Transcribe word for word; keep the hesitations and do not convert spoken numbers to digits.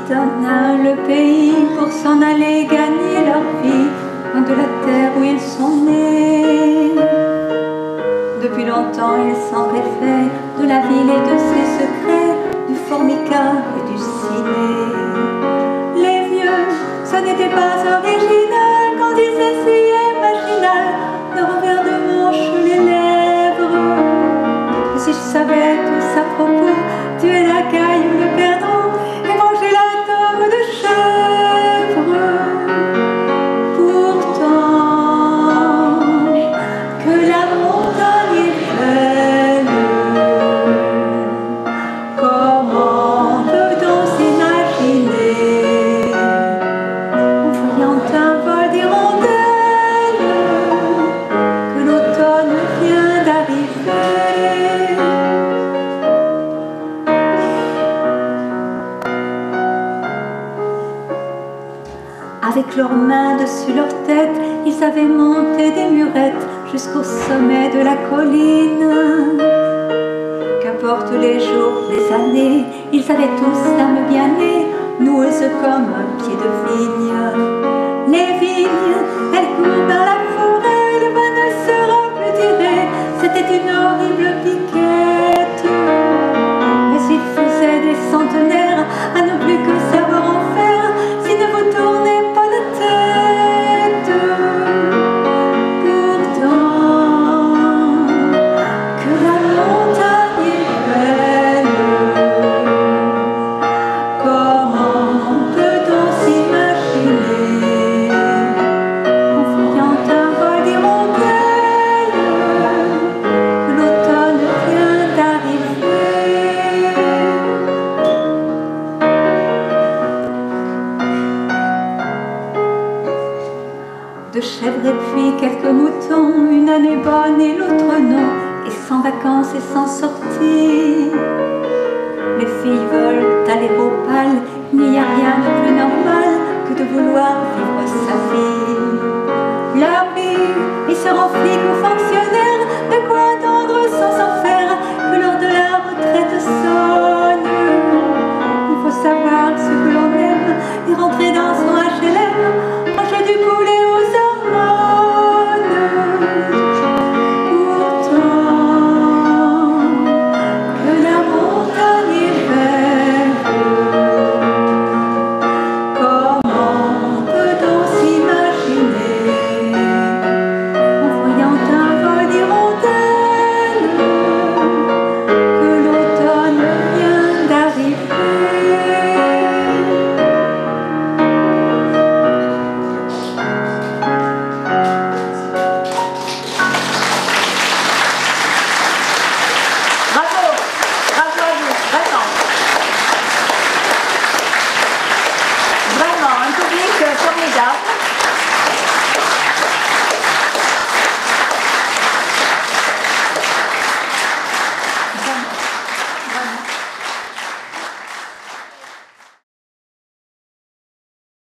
quittèrent le pays pour s'en aller gagner leur vie loin de la terre où ils sont nés. Depuis longtemps, ils s'en réfèrent de la ville et de ses secrets, du formica et du ciné. Les vieux, ce n'était pas original quand ils essayaient marginal de revers de manche les lèvres. Et si je savais tout à propos, tuer la caille ou le perdreau et manger la tome de chèvre. Pourtant, que la montagne est belle, comment peut-on s'imaginer en voyant un vol d'hirondelles que l'automne vient d'arriver. Avec leurs mains dessus leur tête, ils avaient monté des murettes jusqu'au sommet de la colline. Qu'importe les jours, les années, ils avaient tous l'âme bien née, noueuse comme un pied de vigne. Les vignes, elles courent dans la forêt, le vin ne sera plus tiré, c'était une horrible piquette. Mais il faisait des centenaires à ne plus que savoir en faire, si ne vous tournez pas la tête. Pourtant, que la montagne est belle, comment peut-on s'imaginer en voyant un vol d'hirondelles que l'automne vient d'arriver. De chèvres et puis quelques moutons, une année bonne et l'autre non, et sans vacances et sans sortie. Les filles veulent aller au bal, il n'y a rien de plus normal que de vouloir vivre sa vie.